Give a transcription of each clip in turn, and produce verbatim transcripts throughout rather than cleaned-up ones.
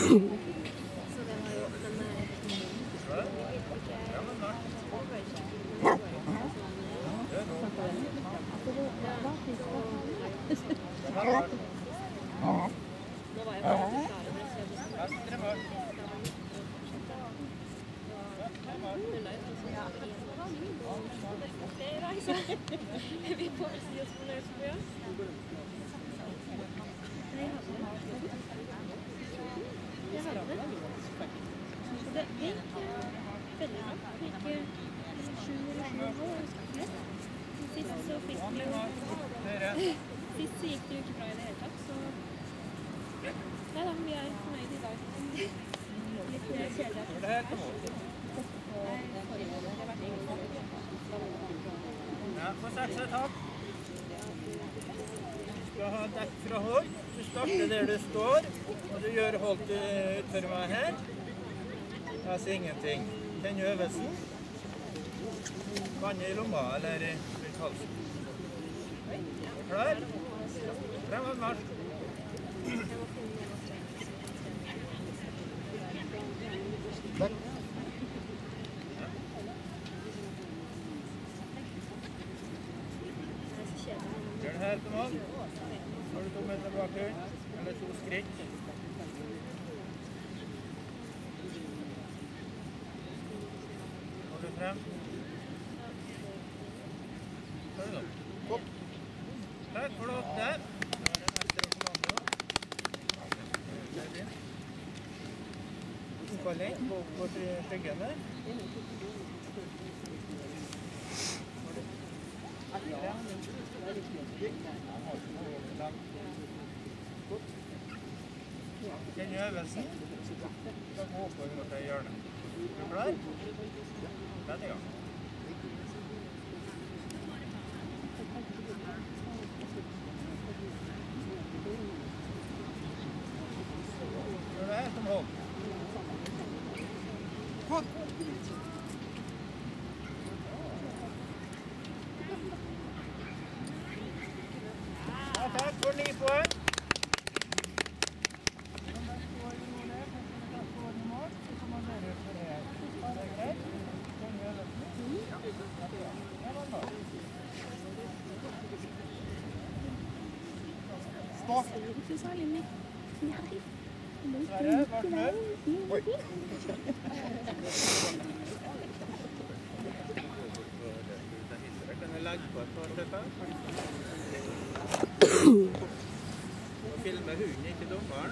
Sist så gikk det jo ikke bra i det hele tatt, så nei da, vi er fornøyd i dag. Litt kjedelig. Det har vært egentlig. Ja, på seks og et halvt. Du skal ha dekk fra hold. Du starter der du står, og du gjør holdt utfor meg her. Jeg ser ingenting. Kjenn øvelsen. Vann i lomma, eller rundt halsen. Klar? Fremad marsj. Gjør det her til mål. Så har du to meter bakgrunn, eller to skritt. Går du frem. Så er det nå. Takk for det. Der. Nå er det en ekstra kommando. Det er fint. Innkalling. Gå opp på skyggene. Kjenn øvelsen. Så gå oppover mot det hjørnet. Er du klar? Sett i gang. Gjør det her som hold. Hold! Ja, takk for ni poeng. Stå! Ikke særlig mye. Nei. Sverre, vart med. Oi. Kan jeg legge på et par stykker? Og filme hunden, ikke dommeren.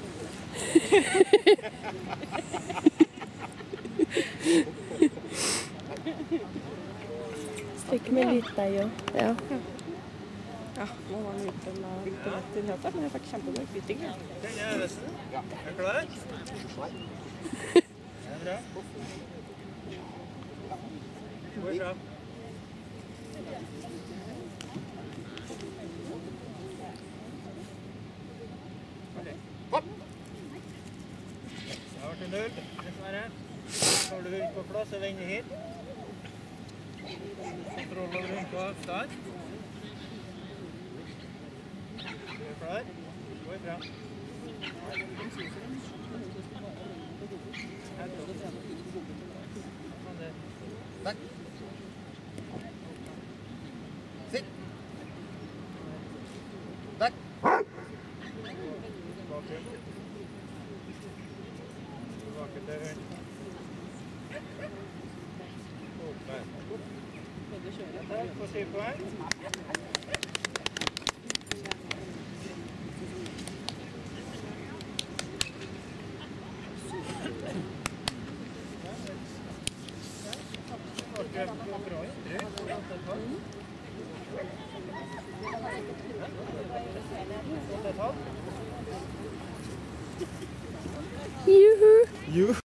Stikk med litt deg også. Ja. Ja, nå var den ute med internett i det hele tatt, men jeg fikk kjempegod flytting. Den er øvelsen. Er du klar? Det er bra. Gå ifra. Hopp! Det har vært en null, dessverre. Så har du hunden på plass og vender hit. Kontroll over hunden på avstand. Du er klar? Gå ifra. Takk. Sitt. Takk. Tilbake. Tilbake til hunden. Takk for syv poeng. Juhu! Juhu!